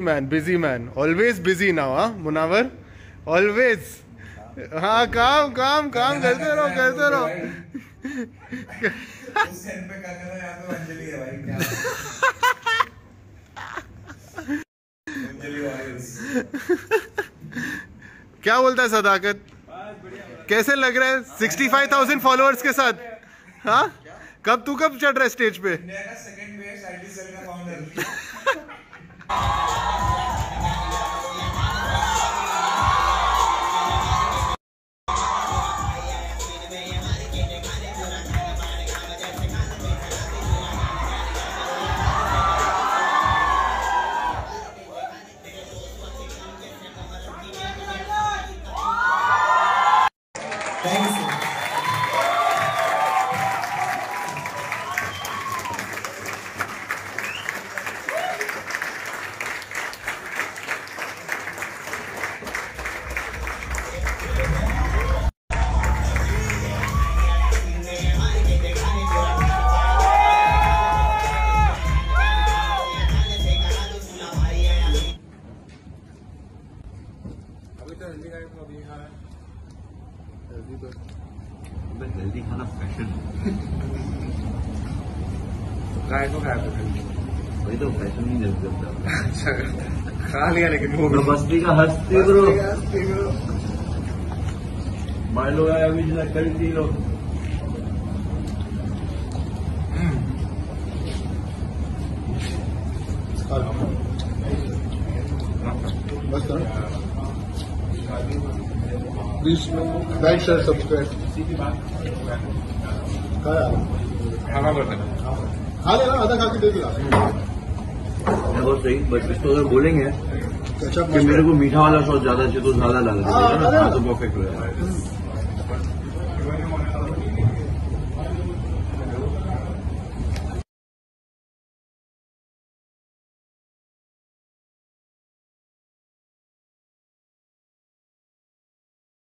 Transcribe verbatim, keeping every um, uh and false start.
man, busy man. Always busy now, huh, Munawar? Always. हाँ काम काम काम करते रहो करते रहो। उस सेट पे करने में यहाँ पे अंजलि है भाई क्या? अंजलि वायरस। क्या बोलता है सदाकत? कैसे लग रहा है सिक्सटी फाइव थाउजेंड फॉलोअर्स के साथ? हाँ कब तू कब चढ़ रहा है स्टेज पे? इंडिया का सेकंड बेस्ट आईटी सेल का फाउंडर। Thanks. अभी तो हेल्दी खाने को अभी खा रहा है। हेल्दी तो हेल्दी खाना फैशन गाय को खाया था वही तो फैशन नहीं जल्दी करता। अच्छा खा लिया लेकिन वो बस्ती का हस्ती ब्रो मान लो अभी जो करती लो बस प्लीज लाइक शेयर सब्सक्राइब खाना बता खा लेना आधा खा के दे दिया बहुत सही। बस इसको अगर बोलेंगे कि मेरे को मीठा वाला सॉस ज्यादा चाहिए तो ज्यादा लग रहा है तो परफेक्ट हो जाएगा।